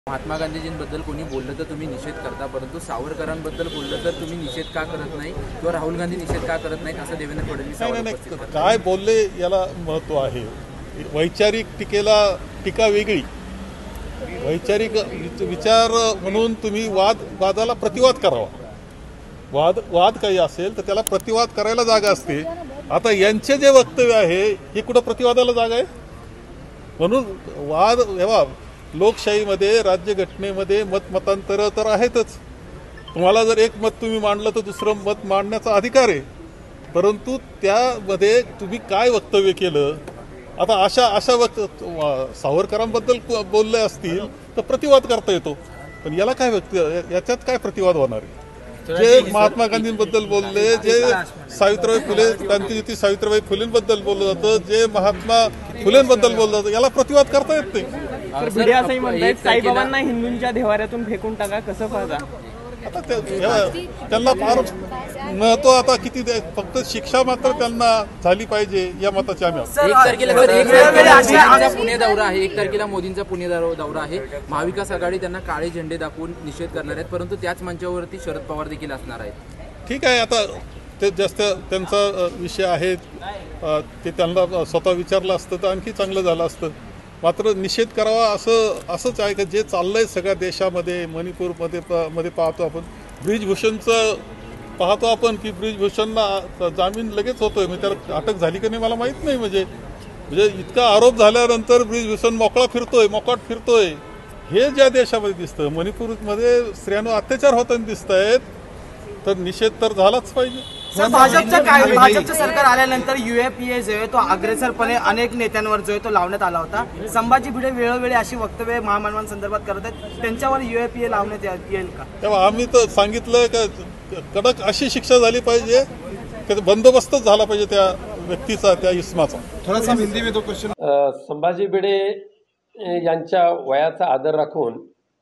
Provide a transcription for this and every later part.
महात्मा गांधीजींबद्दल कोणी बोललं तर तुम्ही निषेध करता, परंतु सावरकरांबद्दल बोललं तर तुम्ही निषेध का करत नाही किंवा राहुल गांधी निषेध का करत नाहीत असं देवेंद्र फडणवीस नाही, काय बोलले याला महत्त्व आहे। वैचारिक टीकेला टीका वेगळी, वैचारिक विचार म्हणून तुम्ही वादाला प्रतिवाद करावा। वाद काही असेल तर त्याला प्रतिवाद करायला जागा असते। आता यांचे जे वक्तव्य आहे हे कुठं प्रतिवादाला जागा आहे? म्हणून वाद हेवा लोकशाहीमध्ये राज्यघटनेमध्ये मतमतांतर तर आहेतच। तुम्हाला जर एक मत तुम्ही मांडलं तर दुसरं मत मांडण्याचा अधिकार आहे, परंतु त्यामध्ये तुम्ही काय वक्तव्य केलं, आता अशा सावरकरांबद्दल बोलले असतील तर प्रतिवाद करता येतो, पण याला काय याच्यात काय प्रतिवाद होणार आहे? जे महात्मा गांधींबद्दल बोलले, जे सावित्रीबाई फुले क्रांतिज्योती सावित्रीबाई फुलेंबद्दल बोललं जातं, जे महात्मा फुलेंबद्दल बोललं जातं, याला प्रतिवाद करता येत नाही। तर भिडे असंही म्हणतात साईबाबांना हिंदूंच्या देवाऱ्यातून फेकून टाका, कसं पाहता? आता त्यांना फार महत्व आता किती फक्त शिक्षा मात्र त्यांना झाली पाहिजे या मताची आम्ही। 1 तारखेला पुणे दौरा आहे, 1 तारखेला मोदींचा पुणे दौरा आहे। महाविकास आघाडी त्यांना काळे झेंडे दाखवून निषेध करणार आहेत, परंतु त्याच मंचावरती शरद पवार देखील असणार आहेत। ठीक आहे, आता ते जास्त त्यांचा विषय आहे, ते त्यांना स्वतः विचारलं असतं तर आणखी चांगलं झालं असतं। मात्र निषेध करावा असंच आहे की जे चाललंय सगळ्या देशामध्ये, मणिपूरमध्ये पाहतो आपण, ब्रिजभूषणचं पाहतो आपण की ब्रिजभूषणला जामीन लगेच होतोय, म्हणजे त्याला अटक झाली की नाही मला माहीत नाही। म्हणजे इतका आरोप झाल्यानंतर ब्रिजभूषण मोकाट फिरतोय हे ज्या देशामध्ये दिसतं, मणिपूरमध्ये स्त्रियांवर अत्याचार होताना दिसत आहेत, तर निषेध तर झालाच पाहिजे। भाजपचं सरकार आल्यानंतर UAPA जो आहे तो अग्रेसरपणे अनेक नेत्यांवर जो आहे तो लावण्यात आला होता। संभाजी भिडे वेळोवेळी अशी वक्तव्य महामानवांसंदर्भात करत आहेत, त्यांच्यावर UAPA लावण्यात येईल का? तेव्हा आम्ही तर सांगितलं की कडक अशी शिक्षा झाली पाहिजे की बंदोबस्तच झाला पाहिजे त्या व्यक्तीचा, त्या इस्माचा। थोडासा हिंदी में तो क्वेश्चन। संभाजी भिडे यांच्या वयाचा आदर राखून,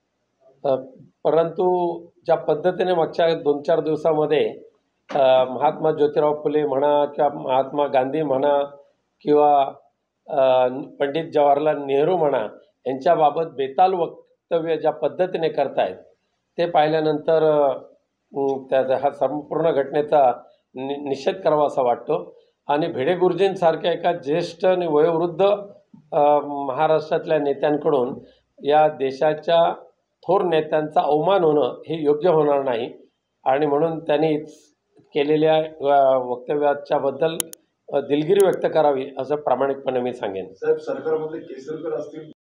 परंतु ज्या पद्धतीने मागच्या 2-4 दिवसामध्ये महात्मा ज्योतिराव फुले म्हणा किंवा महात्मा गांधी म्हणा किंवा पंडित जवाहरलाल नेहरू म्हणा यांच्याबाबत बेताल वक्तव्य ज्या पद्धतीने करतायत ते पाहिल्यानंतर हा संपूर्ण घटनेचा निषेध करावा असा वाटतो। आणि भिडे गुरुजींसारख्या एका ज्येष्ठ आणि वयोवृद्ध महाराष्ट्रातल्या नेत्यांकडून या देशाच्या थोर नेत्यांचा अवमान होणं हे योग्य होणार नाही, आणि म्हणून त्यांनी केलेल्या वक्तव्याच्या बद्दल दिलगिरी व्यक्त करावी असं प्रामाणिकपणे मी सांगेन। साहेब, सरकारमध्ये केसरकर असतील